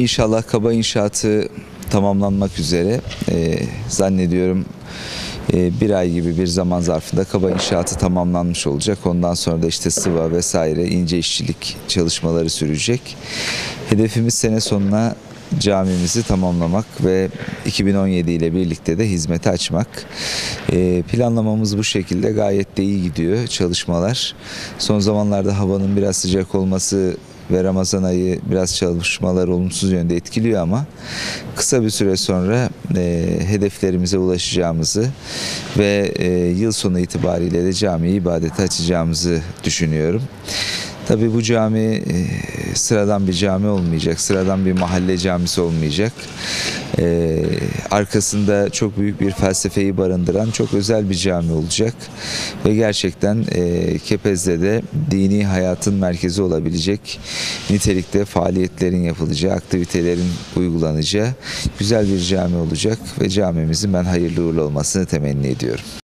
İnşallah kaba inşaatı tamamlanmak üzere. Zannediyorum bir ay gibi bir zaman zarfında kaba inşaatı tamamlanmış olacak. Ondan sonra da işte sıva vesaire ince işçilik çalışmaları sürecek. Hedefimiz sene sonuna camimizi tamamlamak ve 2017 ile birlikte de hizmete açmak. Planlamamız bu şekilde, gayet de iyi gidiyor çalışmalar. Son zamanlarda havanın biraz sıcak olması ve Ramazan ayı biraz çalışmalar olumsuz yönde etkiliyor ama kısa bir süre sonra hedeflerimize ulaşacağımızı ve yıl sonu itibariyle de camiyi ibadete açacağımızı düşünüyorum. Tabii bu cami sıradan bir cami olmayacak, sıradan bir mahalle camisi olmayacak. Arkasında çok büyük bir felsefeyi barındıran çok özel bir cami olacak. Ve gerçekten Kepez'de de dini hayatın merkezi olabilecek nitelikte faaliyetlerin yapılacağı, aktivitelerin uygulanacağı güzel bir cami olacak ve camimizin ben hayırlı uğurlu olmasını temenni ediyorum.